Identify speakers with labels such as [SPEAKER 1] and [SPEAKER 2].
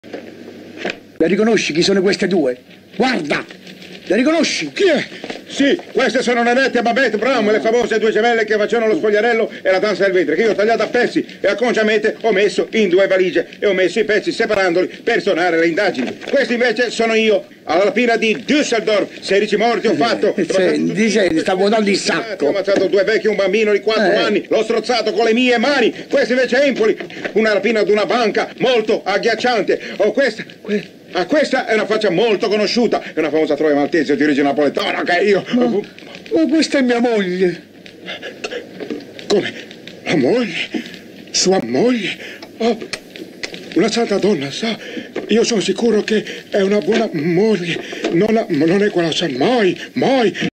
[SPEAKER 1] Le riconosci chi sono queste due? Guarda! Le riconosci?
[SPEAKER 2] Chi è? Sì, queste sono Nanette e Babette Brown, le famose due gemelle che facevano lo spogliarello e la danza del ventre, che io ho tagliato a pezzi e acconciamente ho messo in 2 valigie e ho messo i pezzi separandoli per suonare le indagini. Questi invece sono io, alla rapina di Düsseldorf, 16 morti ho fatto.
[SPEAKER 1] Senti, stavo dando il sacco.
[SPEAKER 2] Ho ammazzato 2 vecchi e un bambino di 4 anni, l'ho strozzato con le mie mani. Questo invece è Empoli, una rapina ad una banca molto agghiacciante. Oh, questa è una faccia molto conosciuta, è una famosa troia maltese di origine napoletana che io...
[SPEAKER 1] Ma questa è mia moglie.
[SPEAKER 2] Come? La moglie? Sua moglie? Oh, una santa donna, sa? Io sono sicuro che è una buona moglie. Non è quella, sa, mai.